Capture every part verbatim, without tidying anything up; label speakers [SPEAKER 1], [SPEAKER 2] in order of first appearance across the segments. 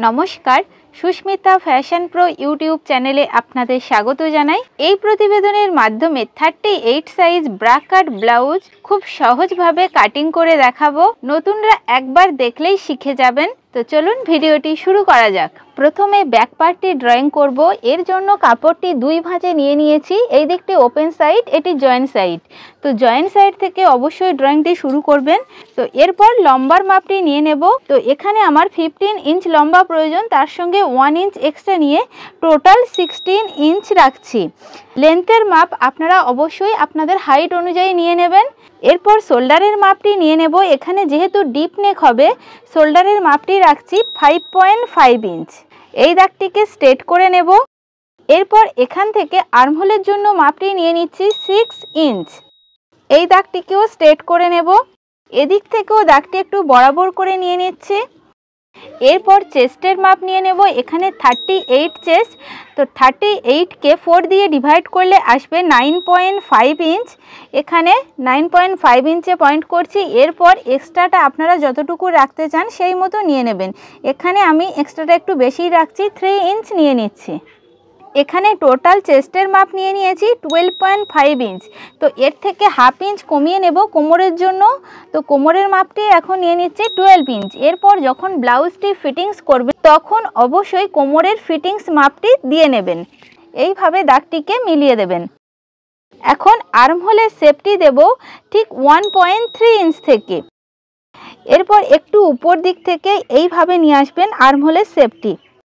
[SPEAKER 1] নমস্কার, Susmita fashion pro YouTube চ্যানেলে আপনাদের স্বাগত জানাই। এই প্রতিবেদনের মাধ্যমে thirty eight size bra cut blouse খুব সহজভাবে কাটিং করে দেখাবো। নতুনরা একবার দেখলেই শিখে যাবেন। তো চলুন ভিডিওটি শুরু করা যাক। প্রথমে ব্যাক পার্টটি ড্রয়িং করব। এর জন্য কাপড়টি দুই ভাঁজে নিয়ে নিয়েছি। এই দিকটি ওপেন সাইড, এটি জয়েন্ট সাইড। তো জয়েন্ট সাইড থেকে অবশ্যই ড্রয়িংটি শুরু করবেন। তো এরপর লম্বার মাপটি নিয়ে নেব। তো এখানে আমার ফিফটিন ইঞ্চ লম্বা প্রয়োজন, তার সঙ্গে ওয়ান ইঞ্চ এক্সট্রা নিয়ে টোটাল সিক্সটিন ইঞ্চ রাখছি। লেন্থের মাপ আপনারা অবশ্যই আপনাদের হাইট অনুযায়ী নিয়ে নেবেন। এরপর শোল্ডারের মাপটি নিয়ে নেব। এখানে যেহেতু ডিপ নেক হবে, শোল্ডারের মাপটি রাখছি ফাইভ পয়েন্ট ফাইভ ইঞ্চ। এই দাগটিকে স্ট্রেট করে নেব। এরপর এখান থেকে আর্মহোলের জন্য মাপটি নিয়ে নিচ্ছি সিক্স ইঞ্চ। এই দাগটিকেও স্ট্রেট করে নেব। এদিক থেকেও দাগটি একটু বরাবর করে নিয়ে নিচ্ছি। এরপর চেস্টের মাপ নিয়ে নেব। এখানে থার্টি এইট চেস্ট। তো থার্টি এইটকে ফোর দিয়ে ডিভাইড করলে আসবে নাইন পয়েন্ট ফাইভ ইঞ্চ। এখানে নাইন পয়েন্ট ফাইভ ইঞ্চে পয়েন্ট করছি। এরপর এক্সট্রাটা আপনারা যতটুকু রাখতে চান সেই মতো নিয়ে নেবেন। এখানে আমি এক্সট্রাটা একটু বেশি রাখছি, থ্রি ইঞ্চ নিয়ে নিচ্ছি। এখানে টোটাল চেস্টের মাপ নিয়ে নিয়েছি টুয়েলভ পয়েন্ট ফাইভ ইঞ্চ। তো এর থেকে হাফ ইঞ্চ কমিয়ে নেব কোমরের জন্য। তো কোমরের মাপটি এখন নিয়ে নিচ্ছি টুয়েলভ ইঞ্চ। এরপর যখন ব্লাউজটি ফিটিংস করবে তখন অবশ্যই কোমরের ফিটিংস মাপটি দিয়ে নেবেন। এইভাবে দাগটিকে মিলিয়ে দেবেন। এখন আর্মহোলের শেপটি দেব ঠিক ওয়ান পয়েন্ট থ্রি ইঞ্চ থেকে। এরপর একটু উপর দিক থেকে এইভাবে নিয়ে আসবেন আর্মহোলের শেপটি।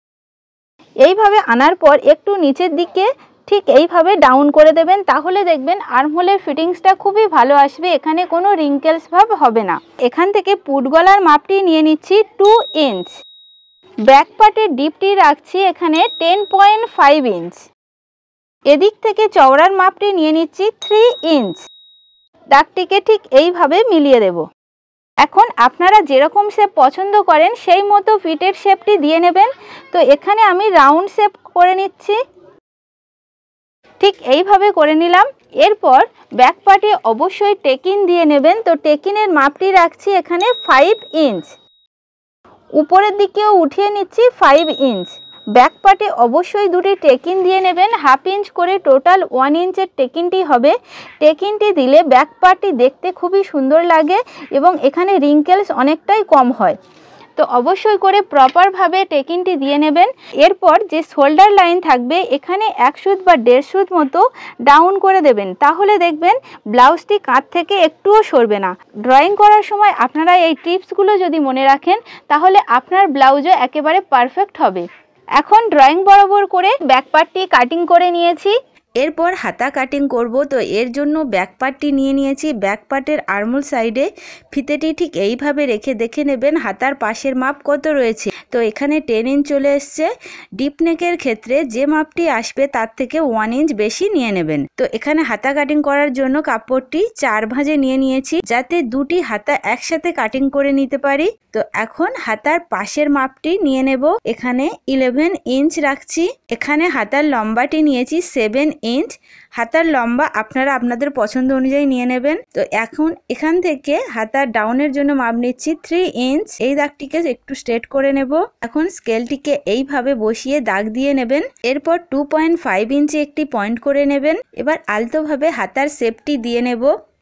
[SPEAKER 1] এইভাবে আনার পর একটু নিচের দিকে ঠিক এইভাবে ডাউন করে দেবেন। তাহলে দেখবেন আর্মহোলের ফিটিংসটা খুবই ভালো আসবে। এখানে কোনো রিঙ্কেলস ভাব হবে না। এখান থেকে পুট গলার মাপটি নিয়ে নিচ্ছি টু ইঞ্চ। ব্যাক পার্টের ডিপটি রাখছি এখানে টেন পয়েন্ট ফাইভ ইঞ্চ। এদিক থেকে চওড়ার মাপটি নিয়ে নিচ্ছি থ্রি ইঞ্চ। দাগটিকে ঠিক এইভাবে মিলিয়ে দেব। এখন আপনারা যেরকম শেপ পছন্দ করেন সেই মতো ফিটের শেপটি দিয়ে নেবেন। তো এখানে আমি রাউন্ড শেপ করে নিচ্ছি। ঠিক এইভাবে করে নিলাম। এরপর ব্যাক পার্টে অবশ্যই টেকিন দিয়ে নেবেন। তো টেকিনের মাপটি রাখছি এখানে ফাইভ ইঞ্চ। উপরের দিকেও উঠিয়ে নিচ্ছি ফাইভ ইঞ্চ। ব্যাক পার্টে অবশ্যই দুটি টেকিন দিয়ে নেবেন। হাফ ইঞ্চ করে টোটাল ওয়ান ইঞ্চের টেকিনটি হবে। টেকিনটি দিলে ব্যাক পার্টটি দেখতে খুবই সুন্দর লাগে এবং এখানে রিঙ্কেলস অনেকটাই কম হয়। তো অবশ্যই করে প্রপারভাবে টেকিনটি দিয়ে নেবেন। এরপর যে শোল্ডার লাইন থাকবে এখানে এক সুত বা দেড় সুত মতো ডাউন করে দেবেন। তাহলে দেখবেন ব্লাউজটি কাঁধ থেকে একটুও সরবে না। ড্রয়িং করার সময় আপনারা এই টিপসগুলো যদি মনে রাখেন তাহলে আপনার ব্লাউজও একেবারে পারফেক্ট হবে। এখন ড্রয়িং বরাবর করে ব্যাক পার্টটি কাটিং করে নিয়েছি। এরপর হাতা কাটিং করব। তো এর জন্য ব্যাক পার্টটি নিয়ে নিয়েছি। ব্যাক পার্টের আর্মহোল সাইডে ফিতেটি ঠিক এইভাবে রেখে দেখে নেবেন হাতার পাশের মাপ কত রয়েছে। তো এখানে টেন ইঞ্চ চলে এসছে। ডিপ নেকের ক্ষেত্রে যে মাপটি আসবে তার থেকে ওয়ান ইঞ্চ বেশি নিয়ে নেবেন। তো এখানে হাতা কাটিং করার জন্য কাপড়টি চার ভাঁজে নিয়ে নিয়েছি, যাতে দুটি হাতা একসাথে কাটিং করে নিতে পারি। তো এখন হাতার পাশের মাপটি নিয়ে নেব। এখানে ইলেভেন ইঞ্চ রাখছি। এখানে হাতার লম্বাটি নিয়েছি সেভেন ইঞ্চ। হাতার লম্বা আপনারা আপনাদের পছন্দ অনুযায়ী নিয়ে নেবেন। তো এখন এখান থেকে হাতার ডাউনের জন্য মাপ নিচ্ছি থ্রি ইঞ্চ। এই দাগটিকে একটু স্ট্রেট করে নেব। এখন স্কেলটিকে এইভাবে বসিয়ে দাগ দিয়ে নেবেন। এরপর টু পয়েন্ট ফাইভ ইঞ্চে একটি পয়েন্ট করে নেবেন। এবার আলতোভাবে হাতার শেপটি দিয়ে নেব।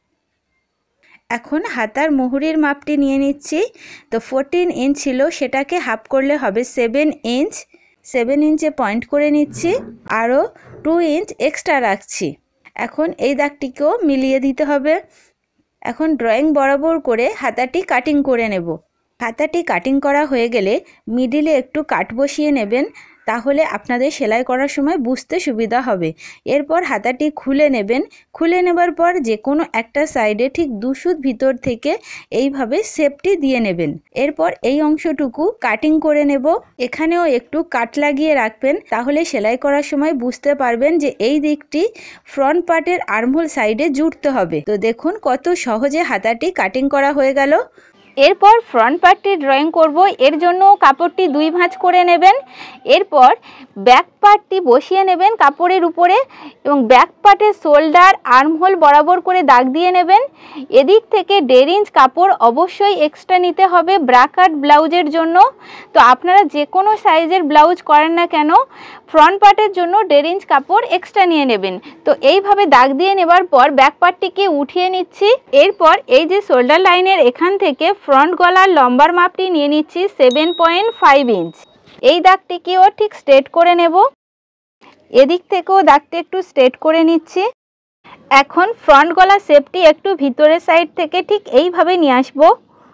[SPEAKER 1] এখন হাতার মুহুরির মাপটি নিয়ে নিচ্ছি। তো ফোরটিন ইঞ্চ ছিল, সেটাকে হাফ করলে হবে সেভেন ইঞ্চ। সেভেন ইঞ্চে পয়েন্ট করে নিচ্ছি। আরও টু ইঞ্চ এক্সট্রা রাখছি। এখন এই দাগটিকেও মিলিয়ে দিতে হবে। এখন ড্রয়িং বরাবর করে হাতাটি কাটিং করে নেব। হাতাটি কাটিং করা হয়ে গেলে মিডিলে একটু কাট বসিয়ে নেবেন, তাহলে আপনাদের সেলাই করার সময় বুঝতে সুবিধা হবে। এরপর হাতাটি খুলে নেবেন। খুলে নেবার পর যে কোনো একটা সাইডে ঠিক দু সুত ভিতর থেকে এইভাবে শেপটি দিয়ে নেবেন। এরপর এই অংশটুকু কাটিং করে নেব। এখানেও একটু কাট লাগিয়ে রাখবেন, তাহলে সেলাই করার সময় বুঝতে পারবেন যে এই দিকটি ফ্রন্ট পার্টের আর্মহোল সাইডে জুড়তে হবে। তো দেখুন কত সহজে হাতাটি কাটিং করা হয়ে গেল। এরপর ফ্রন্ট পার্টটি ড্রয়িং করব, এর জন্য কাপড়টি দুই ভাঁজ করে নেবেন। এরপর ব্যাক পার্টটি বসিয়ে নেবেন কাপড়ের উপরে এবং ব্যাক পার্টের শোল্ডার আর্মহোল বরাবর করে দাগ দিয়ে নেবেন। এদিক থেকে দেড় ইঞ্চ কাপড় অবশ্যই এক্সট্রা নিতে হবে ব্রা কাট ব্লাউজের জন্য। তো আপনারা যে কোনো সাইজের ব্লাউজ করেন না কেন ফ্রন্ট পার্টের জন্য দেড় ইঞ্চ কাপড় এক্সট্রা নিয়ে নেবেন। তো এইভাবে দাগ দিয়ে নেবার পর ব্যাক পার্টটিকে উঠিয়ে নিচ্ছি। এরপর এই যে শোল্ডার লাইনের এখান থেকে ফ্রন্ট গলার লম্বার মাপটি নিয়ে নিচ্ছি সেভেন পয়েন্ট ফাইভ ইঞ্চ। এই দাগটিকেও ঠিক স্ট্রেট করে নেব। এদিক থেকেও দাগটি একটু স্ট্রেট করে নিচ্ছি। এখন ফ্রন্ট গলা শেপটি একটু ভিতরের সাইড থেকে ঠিক এইভাবে নিয়ে আসবো।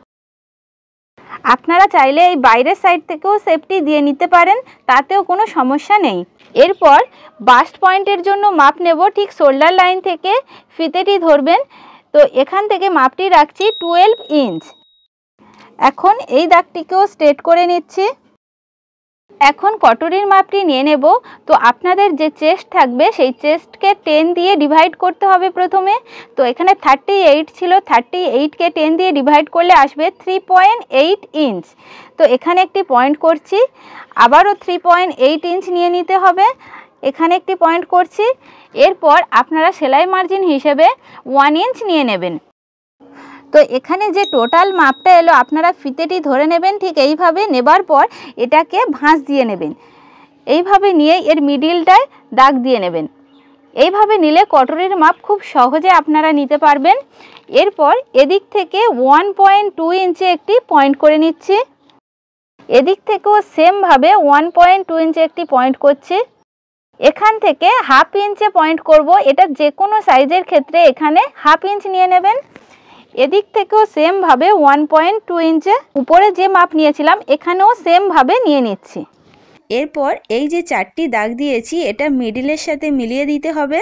[SPEAKER 1] আপনারা চাইলে এই বাইরের সাইড থেকেও শেপটি দিয়ে নিতে পারেন, তাতেও কোনো সমস্যা নেই। এরপর বাস্ট পয়েন্টের জন্য মাপ নেব ঠিক শোল্ডার লাইন থেকে, ফিতেটি ধরবেন। তো এখান থেকে মাপটি রাখছি টুয়েলভ ইঞ্চ। এখন এই দাগটিকেও স্ট্রেট করে নিচ্ছি। এখন কটরির মাপটি নিয়ে নেব। তো আপনাদের যে চেস্ট থাকবে সেই চেস্টকে টেন দিয়ে ডিভাইড করতে হবে প্রথমে। তো এখানে থার্টি এইট ছিল, থার্টি এইটকে টেন দিয়ে ডিভাইড করলে আসবে থ্রি পয়েন্ট এইট ইঞ্চ। তো এখানে একটি পয়েন্ট করছি, আবারও থ্রি পয়েন্ট এইট ইঞ্চ নিয়ে নিতে হবে। এখানে একটি পয়েন্ট করছি। এরপর আপনারা সেলাই মার্জিন হিসেবে ওয়ান ইঞ্চ নিয়ে নেবেন। তো এখানে যে টোটাল মাপটা এলো আপনারা ফিতেটি ধরে নেবেন ঠিক এইভাবে। নেবার পর এটাকে ভাঁজ দিয়ে নেবেন। এইভাবে নিয়ে এর মিডিলটায় দাগ দিয়ে নেবেন। এইভাবে নিলে কটরির মাপ খুব সহজে আপনারা নিতে পারবেন। এরপর এদিক থেকে ওয়ান পয়েন্ট টু ইঞ্চে একটি পয়েন্ট করে নিচ্ছি। এদিক থেকেও সেমভাবে ওয়ান পয়েন্ট টু ইঞ্চে একটি পয়েন্ট করছি। এখান থেকে হাফ ইঞ্চে পয়েন্ট করব। এটা যে কোনো সাইজের ক্ষেত্রে এখানে হাফ ইঞ্চ নিয়ে নেবেন। এদিক থেকেও সেমভাবে ওয়ান পয়েন্ট টু ইঞ্চে উপরে যে মাপ নিয়েছিলাম এখানেও সেমভাবে নিয়ে নিচ্ছি। এরপর এই যে চারটি দাগ দিয়েছি এটা মিডিলের সাথে মিলিয়ে দিতে হবে।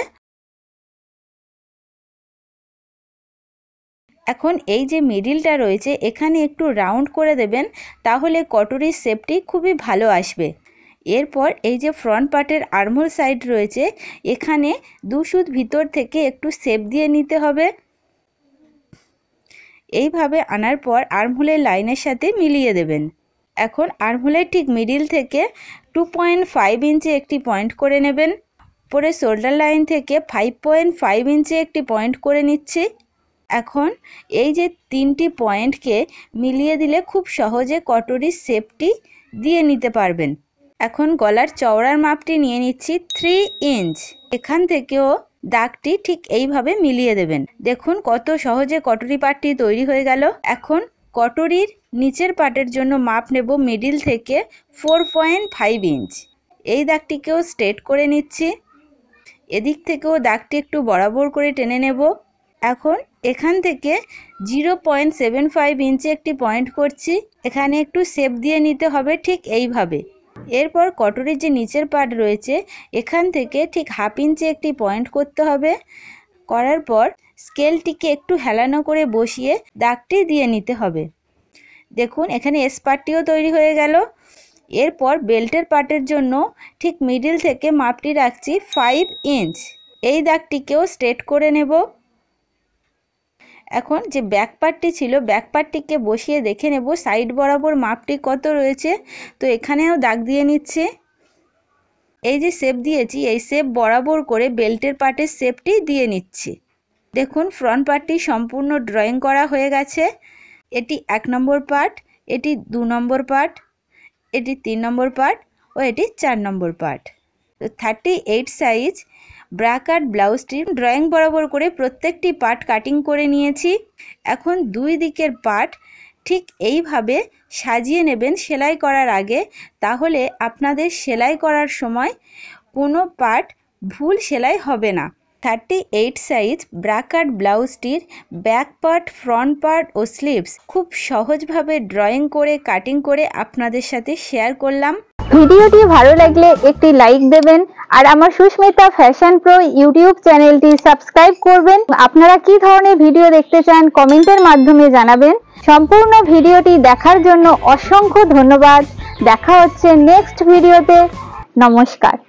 [SPEAKER 1] এখন এই যে মিডিলটা রয়েছে এখানে একটু রাউন্ড করে দেবেন, তাহলে কটরির শেপটি খুবই ভালো আসবে। এরপর এই যে ফ্রন্ট পার্টের আর্মহোল সাইড রয়েছে এখানে দু সুত ভিতর থেকে একটু শেপ দিয়ে নিতে হবে। এইভাবে আনার পর আর্মহোলের লাইনের সাথে মিলিয়ে দেবেন। এখন আর্মহোলের ঠিক মিডিল থেকে টু পয়েন্ট ফাইভ ইঞ্চে একটি পয়েন্ট করে নেবেন। পরে শোল্ডার লাইন থেকে ফাইভ পয়েন্ট ফাইভ ইঞ্চে একটি পয়েন্ট করে নিচ্ছি। এখন এই যে তিনটি পয়েন্টকে মিলিয়ে দিলে খুব সহজে কটরির শেপটি দিয়ে নিতে পারবেন। এখন গলার চওড়ার মাপটি নিয়ে নিচ্ছি থ্রি ইঞ্চ। এখান থেকেও দাগটি ঠিক এইভাবে মিলিয়ে দেবেন। দেখুন কত সহজে কটরি পার্টটি তৈরি হয়ে গেল। এখন কটরির নিচের পার্টের জন্য মাপ নেব মিডিল থেকে ফোর পয়েন্ট ফাইভ ইঞ্চ। এই দাগটিকেও স্ট্রেট করে নিচ্ছি। এদিক থেকেও দাগটি একটু বরাবর করে টেনে নেব। এখন এখান থেকে জিরো পয়েন্ট সেভেন ফাইভ ইঞ্চে একটি পয়েন্ট করছি। এখানে একটু শেপ দিয়ে নিতে হবে ঠিক এইভাবে। এরপর কটরির যে নিচের পার্ট রয়েছে এখান থেকে ঠিক হাফ ইঞ্চে একটি পয়েন্ট করতে হবে। করার পর স্কেলটিকে একটু হেলানো করে বসিয়ে দাগটি দিয়ে নিতে হবে। দেখুন এখানে এস পার্টটিও তৈরি হয়ে গেল। এরপর বেল্টের পার্টের জন্য ঠিক মিডিল থেকে মাপটি রাখছি ফাইভ ইঞ্চ। এই দাগটিকেও স্ট্রেট করে নেব। এখন যে ব্যাক পার্টটি ছিল ব্যাক পার্টটিকে বসিয়ে দেখে নেব সাইড বরাবর মাপটি কত রয়েছে। তো এখানেও দাগ দিয়ে নিচ্ছে। এই যে শেপ দিয়েছি এই শেপ বরাবর করে বেল্টের পার্টের শেপটি দিয়ে নিচ্ছি। দেখুন ফ্রন্ট পার্টটি সম্পূর্ণ ড্রয়িং করা হয়ে গেছে। এটি এক নম্বর পার্ট, এটি দু নম্বর পার্ট, এটি তিন নম্বর পার্ট ও এটি চার নম্বর পার্ট। তো thirty eight size bra cut ব্লাউজটি ড্রয়িং বরাবর করে প্রত্যেকটি পার্ট কাটিং করে নিয়েছি। এখন দুই দিকের পার্ট ঠিক এইভাবে সাজিয়ে নেবেন সেলাই করার আগে, তাহলে আপনাদের সেলাই করার সময় কোনো পার্ট ভুল সেলাই হবে না। Thirty eight size bra cut ব্লাউজটির ব্যাক পার্ট, ফ্রন্ট পার্ট ও স্লিভস খুব সহজভাবে ড্রয়িং করে কাটিং করে আপনাদের সাথে শেয়ার করলাম। ভিডিওটি ভালো লাগলে একটি লাইক দেবেন আর আমার সুস্মিতা ফ্যাশন প্রো ইউটিউব চ্যানেলটি সাবস্ক্রাইব করবেন। আপনারা কি ধরনের ভিডিও দেখতে চান কমেন্টের মাধ্যমে জানাবেন। সম্পূর্ণ ভিডিওটি দেখার জন্য অসংখ্য ধন্যবাদ। দেখা হচ্ছে নেক্সট ভিডিওতে। নমস্কার।